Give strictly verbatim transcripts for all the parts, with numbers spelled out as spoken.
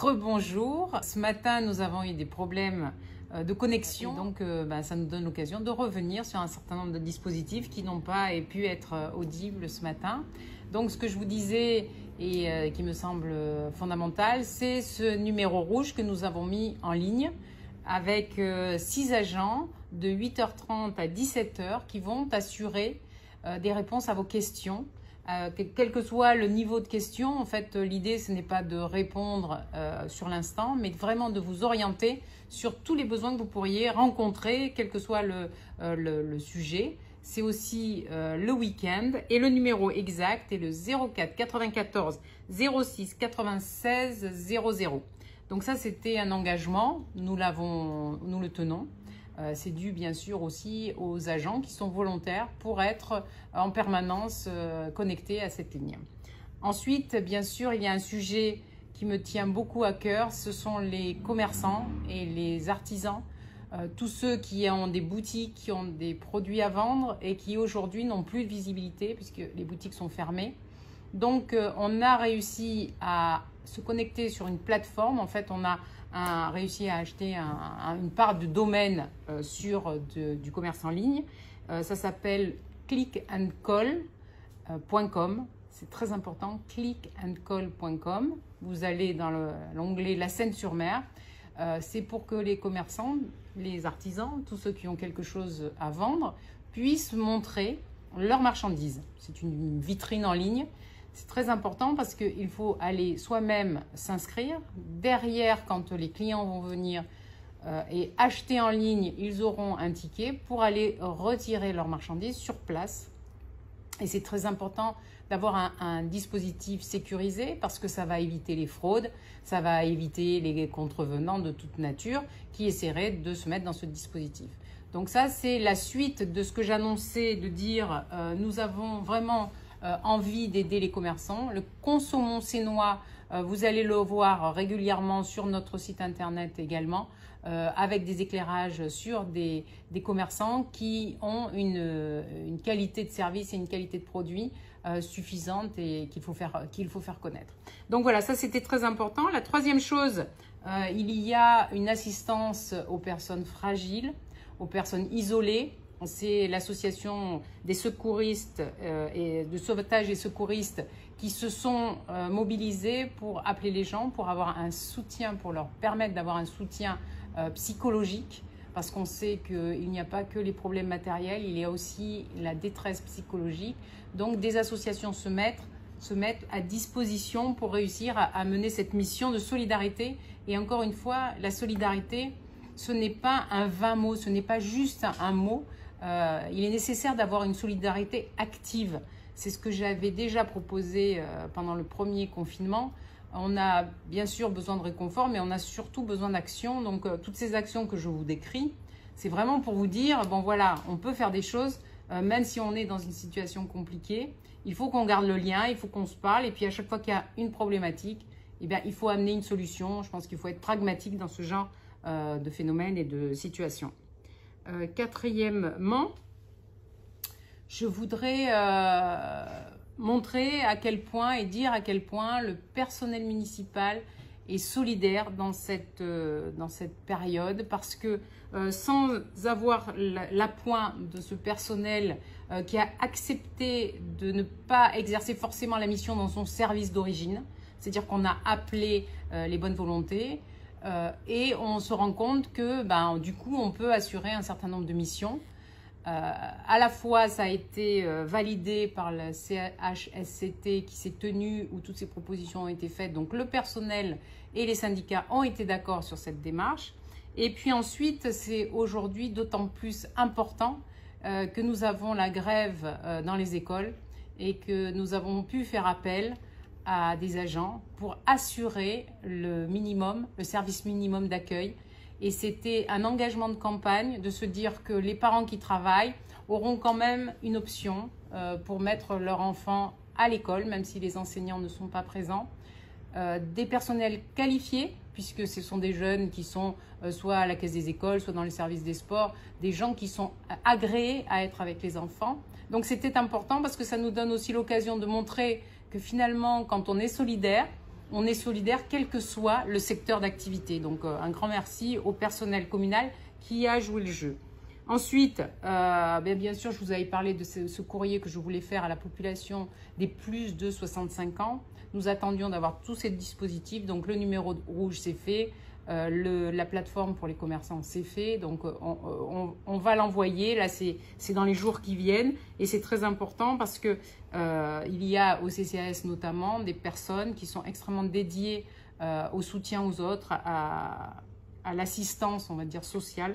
Rebonjour. Ce matin, nous avons eu des problèmes de connexion, donc euh, bah, ça nous donne l'occasion de revenir sur un certain nombre de dispositifs qui n'ont pas pu être audibles ce matin. Donc ce que je vous disais et euh, qui me semble fondamental, c'est ce numéro rouge que nous avons mis en ligne avec euh, six agents de huit heures trente à dix-sept heures qui vont assurer euh, des réponses à vos questions. Euh, quel que soit le niveau de question, en fait, l'idée, ce n'est pas de répondre euh, sur l'instant, mais vraiment de vous orienter sur tous les besoins que vous pourriez rencontrer, quel que soit le, euh, le, le sujet. C'est aussi euh, le week-end et le numéro exact est le zéro quatre quatre-vingt-quatorze zéro six quatre-vingt-seize zéro zéro. Donc ça, c'était un engagement, nous l'avons, nous le tenons. Euh, c'est dû bien sûr aussi aux agents qui sont volontaires pour être en permanence euh, connectés à cette ligne. Ensuite, bien sûr, il y a un sujet qui me tient beaucoup à cœur, ce sont les commerçants et les artisans, euh, tous ceux qui ont des boutiques, qui ont des produits à vendre et qui aujourd'hui n'ont plus de visibilité puisque les boutiques sont fermées. Donc, euh, on a réussi à se connecter sur une plateforme. En fait, on a a réussi à acheter un, un, une part de domaine euh, sur de, du commerce en ligne. Euh, ça s'appelle click and call point com. C'est très important, click and call point com. Vous allez dans l'onglet La Seine-sur-Mer. Euh, c'est pour que les commerçants, les artisans, tous ceux qui ont quelque chose à vendre, puissent montrer leurs marchandises. C'est une vitrine en ligne. C'est très important parce qu'il faut aller soi-même s'inscrire. Derrière, quand les clients vont venir euh, et acheter en ligne, ils auront un ticket pour aller retirer leurs marchandises sur place. Et c'est très important d'avoir un, un dispositif sécurisé parce que ça va éviter les fraudes, ça va éviter les contrevenants de toute nature qui essaieraient de se mettre dans ce dispositif. Donc ça, c'est la suite de ce que j'annonçais de dire euh, nous avons vraiment Euh, envie d'aider les commerçants. Le Consommons Sénois, euh, vous allez le voir régulièrement sur notre site internet également, euh, avec des éclairages sur des, des commerçants qui ont une, une qualité de service et une qualité de produit euh, suffisante et qu'il faut faire, qu'il faut faire connaître. Donc voilà, ça c'était très important. La troisième chose, euh, il y a une assistance aux personnes fragiles, aux personnes isolées. C'est l'association des secouristes euh, et de sauvetage et secouristes qui se sont euh, mobilisés pour appeler les gens, pour avoir un soutien, pour leur permettre d'avoir un soutien euh, psychologique, parce qu'on sait qu'il n'y a pas que les problèmes matériels, il y a aussi la détresse psychologique. Donc des associations se mettent, se mettent à disposition pour réussir à, à mener cette mission de solidarité. Et encore une fois, la solidarité, ce n'est pas un vain mot, ce n'est pas juste un, un mot. Euh, il est nécessaire d'avoir une solidarité active. C'est ce que j'avais déjà proposé euh, pendant le premier confinement. On a bien sûr besoin de réconfort, mais on a surtout besoin d'action. Donc, euh, toutes ces actions que je vous décris, c'est vraiment pour vous dire, bon voilà, on peut faire des choses, euh, même si on est dans une situation compliquée. Il faut qu'on garde le lien, il faut qu'on se parle. Et puis, à chaque fois qu'il y a une problématique, eh bien, il faut amener une solution. Je pense qu'il faut être pragmatique dans ce genre euh, de phénomène et de situation. Euh, quatrièmement, je voudrais euh, montrer à quel point et dire à quel point le personnel municipal est solidaire dans cette, euh, dans cette période parce que euh, sans avoir l'appoint de ce personnel euh, qui a accepté de ne pas exercer forcément la mission dans son service d'origine, c'est-à-dire qu'on a appelé euh, les bonnes volontés, Euh, et on se rend compte que ben, du coup, on peut assurer un certain nombre de missions. Euh, à la fois, ça a été euh, validé par le C H S C T qui s'est tenu, où toutes ces propositions ont été faites. Donc, le personnel et les syndicats ont été d'accord sur cette démarche. Et puis ensuite, c'est aujourd'hui d'autant plus important euh, que nous avons la grève euh, dans les écoles et que nous avons pu faire appel à des agents pour assurer le minimum, le service minimum d'accueil. Et c'était un engagement de campagne de se dire que les parents qui travaillent auront quand même une option euh, pour mettre leur enfant à l'école, même si les enseignants ne sont pas présents. Euh, des personnels qualifiés, puisque ce sont des jeunes qui sont euh, soit à la caisse des écoles, soit dans les services des sports, des gens qui sont agréés à être avec les enfants. Donc c'était important parce que ça nous donne aussi l'occasion de montrer que finalement, quand on est solidaire, on est solidaire quel que soit le secteur d'activité. Donc euh, un grand merci au personnel communal qui a joué le jeu. Ensuite, euh, bien, bien sûr, je vous avais parlé de ce, ce courrier que je voulais faire à la population des plus de soixante-cinq ans. Nous attendions d'avoir tous ces dispositifs. Donc, le numéro rouge, c'est fait. Euh, le, la plateforme pour les commerçants, c'est fait. Donc, on, on, on va l'envoyer. Là, c'est dans les jours qui viennent. Et c'est très important parce que euh, il y a au C C A S notamment des personnes qui sont extrêmement dédiées euh, au soutien aux autres, à, à l'assistance, on va dire, sociale.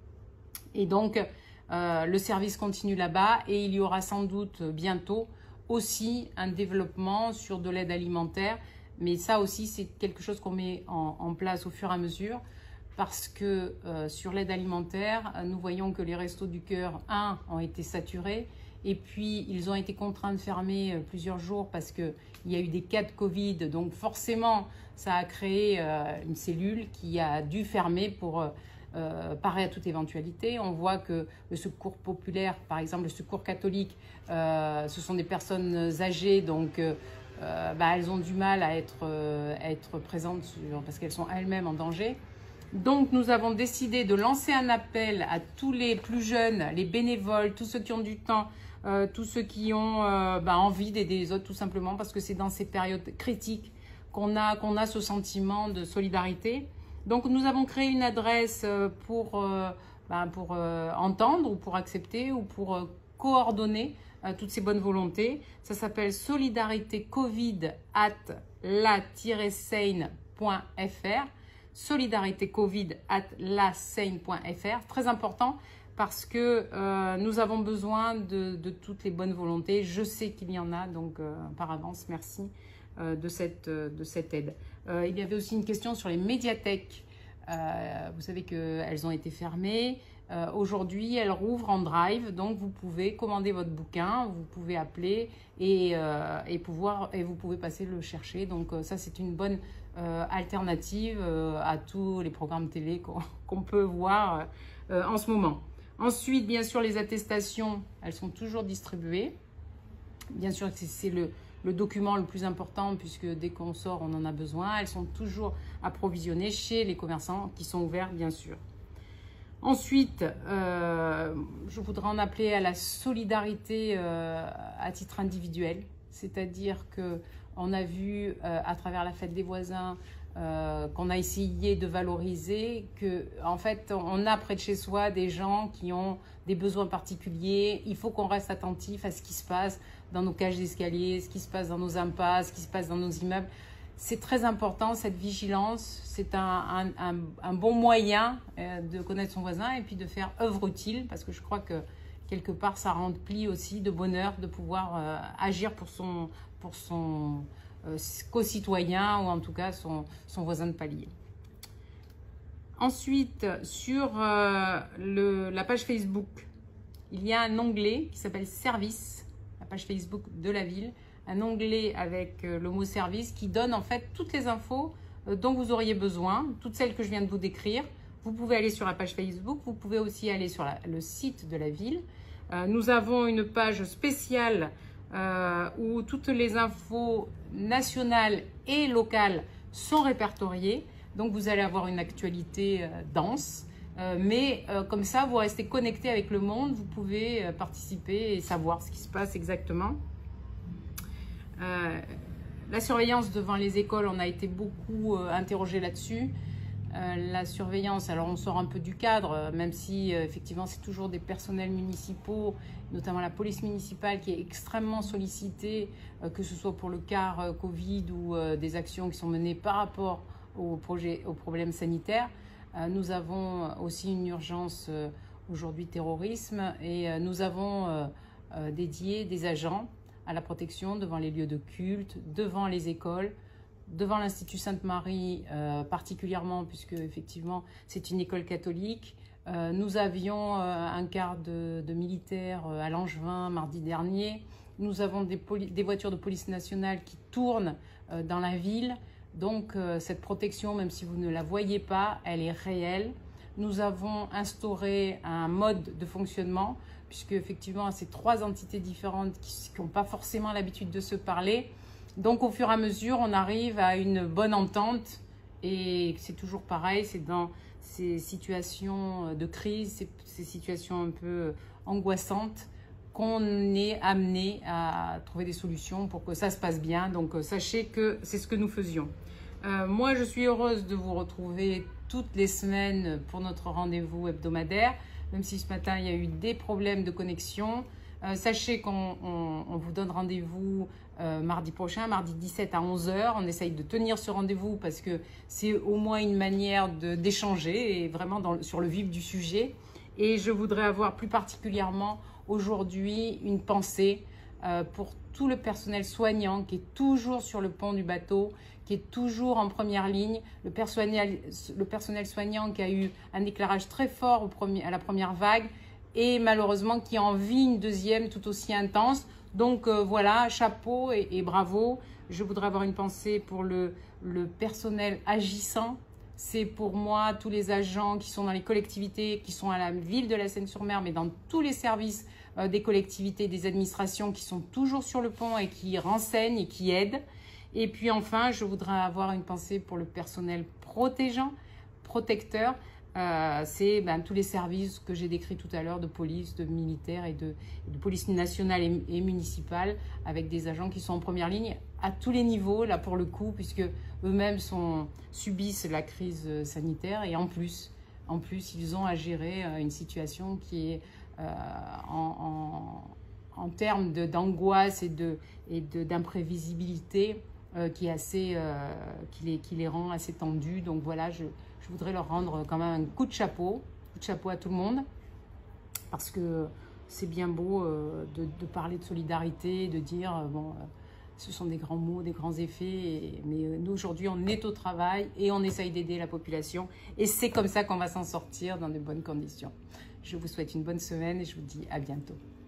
Et donc, euh, le service continue là-bas et il y aura sans doute bientôt aussi un développement sur de l'aide alimentaire. Mais ça aussi, c'est quelque chose qu'on met en, en place au fur et à mesure parce que euh, sur l'aide alimentaire, nous voyons que les Restos du Cœur, un, ont été saturés et puis ils ont été contraints de fermer plusieurs jours parce qu'il y a eu des cas de Covid. Donc forcément, ça a créé euh, une cellule qui a dû fermer pour... Euh, Euh, pareil à toute éventualité. On voit que le secours populaire, par exemple le secours catholique, euh, ce sont des personnes âgées, donc euh, bah, elles ont du mal à être, euh, à être présentes sur, parce qu'elles sont elles-mêmes en danger. Donc nous avons décidé de lancer un appel à tous les plus jeunes, les bénévoles, tous ceux qui ont du temps, euh, tous ceux qui ont euh, bah, envie d'aider les autres tout simplement parce que c'est dans ces périodes critiques qu'on a, qu'on a ce sentiment de solidarité. Donc, nous avons créé une adresse pour, euh, ben pour euh, entendre ou pour accepter ou pour euh, coordonner euh, toutes ces bonnes volontés. Ça s'appelle solidaritécovid arobase la tiret seine point f r. solidaritécovid arobase la seine point f r. Très important parce que euh, nous avons besoin de, de toutes les bonnes volontés. Je sais qu'il y en a, donc euh, par avance, merci. De cette, de cette aide. Euh, il y avait aussi une question sur les médiathèques. Euh, vous savez qu'elles ont été fermées. Euh, Aujourd'hui, elles rouvrent en drive, donc vous pouvez commander votre bouquin, vous pouvez appeler et, euh, et, pouvoir, et vous pouvez passer le chercher. Donc euh, ça, c'est une bonne euh, alternative euh, à tous les programmes télé qu'on qu'on peut voir euh, en ce moment. Ensuite, bien sûr, les attestations, elles sont toujours distribuées. Bien sûr, c'est le... le document le plus important puisque dès qu'on sort, on en a besoin. Elles sont toujours approvisionnées chez les commerçants qui sont ouverts, bien sûr. Ensuite, euh, je voudrais en appeler à la solidarité euh, à titre individuel. C'est-à-dire qu'on a vu euh, à travers la fête des voisins euh, qu'on a essayé de valoriser que, en fait, on a près de chez soi des gens qui ont des besoins particuliers. Il faut qu'on reste attentif à ce qui se passe dans nos cages d'escalier, ce qui se passe dans nos impasses, ce qui se passe dans nos immeubles. C'est très important, cette vigilance. C'est un, un, un, un bon moyen euh, de connaître son voisin et puis de faire œuvre utile parce que je crois que quelque part, ça remplit aussi de bonheur de pouvoir euh, agir pour son, pour son euh, co-citoyen ou en tout cas son, son voisin de palier. Ensuite, sur euh, le, la page Facebook, il y a un onglet qui s'appelle Service. Page Facebook de la ville, un onglet avec euh, le mot service qui donne en fait toutes les infos euh, dont vous auriez besoin, toutes celles que je viens de vous décrire. Vous pouvez aller sur la page Facebook, vous pouvez aussi aller sur la, le site de la ville. Euh, nous avons une page spéciale euh, où toutes les infos nationales et locales sont répertoriées. Donc vous allez avoir une actualité euh, dense. Euh, mais euh, comme ça, vous restez connecté avec le monde, vous pouvez euh, participer et savoir ce qui se passe exactement. Euh, la surveillance devant les écoles, on a été beaucoup euh, interrogé là-dessus. Euh, la surveillance, alors on sort un peu du cadre, euh, même si euh, effectivement c'est toujours des personnels municipaux, notamment la police municipale qui est extrêmement sollicitée, euh, que ce soit pour le quart euh, Covid ou euh, des actions qui sont menées par rapport au projet, aux problèmes sanitaires. Euh, nous avons aussi une urgence euh, aujourd'hui terrorisme et euh, nous avons euh, euh, dédié des agents à la protection devant les lieux de culte, devant les écoles, devant l'Institut Sainte-Marie euh, particulièrement puisque effectivement c'est une école catholique. Euh, nous avions euh, un quart de, de militaires euh, à Langevin mardi dernier. Nous avons des, des voitures de police nationale qui tournent euh, dans la ville. Donc euh, cette protection, même si vous ne la voyez pas, elle est réelle. Nous avons instauré un mode de fonctionnement, puisque effectivement, ces trois entités différentes qui n'ont pas forcément l'habitude de se parler, Donc, au fur et à mesure, on arrive à une bonne entente. Et c'est toujours pareil, c'est dans ces situations de crise, ces, ces situations un peu angoissantes, qu'on est amené à trouver des solutions pour que ça se passe bien. Donc, sachez que c'est ce que nous faisions. Euh, moi, je suis heureuse de vous retrouver toutes les semaines pour notre rendez-vous hebdomadaire, même si ce matin, il y a eu des problèmes de connexion. Euh, sachez qu'on on, on vous donne rendez-vous euh, mardi prochain, mardi dix-sept à onze heures. On essaye de tenir ce rendez-vous parce que c'est au moins une manière d'échanger et vraiment dans, sur le vif du sujet. Et je voudrais avoir plus particulièrement aujourd'hui une pensée euh, pour tout le personnel soignant qui est toujours sur le pont du bateau, qui est toujours en première ligne, le personnel, le personnel soignant qui a eu un éclairage très fort au premier, à la première vague et malheureusement qui en vit une deuxième tout aussi intense. Donc euh, voilà, chapeau et, et bravo. Je voudrais avoir une pensée pour le, le personnel agissant. C'est pour moi tous les agents qui sont dans les collectivités, qui sont à la ville de la Seine-sur-Mer, mais dans tous les services euh, des collectivités, des administrations qui sont toujours sur le pont et qui renseignent et qui aident. Et puis enfin, je voudrais avoir une pensée pour le personnel protégeant, protecteur. Euh, c'est ben, tous les services que j'ai décrits tout à l'heure de police, de militaires et de, de police nationale et, et municipale avec des agents qui sont en première ligne à tous les niveaux, là pour le coup, puisque eux-mêmes subissent la crise sanitaire et en plus, en plus ils ont à gérer euh, une situation qui est euh, en, en, en termes d'angoisse et de, et d'imprévisibilité euh, qui, est assez, euh, qui, les, qui les rend assez tendus. Donc voilà, je Je voudrais leur rendre quand même un coup de chapeau, coup de chapeau à tout le monde, parce que c'est bien beau euh, de, de parler de solidarité, de dire, euh, bon, euh, ce sont des grands mots, des grands effets, et, mais euh, nous aujourd'hui on est au travail et on essaye d'aider la population, et c'est comme ça qu'on va s'en sortir dans de bonnes conditions. Je vous souhaite une bonne semaine et je vous dis à bientôt.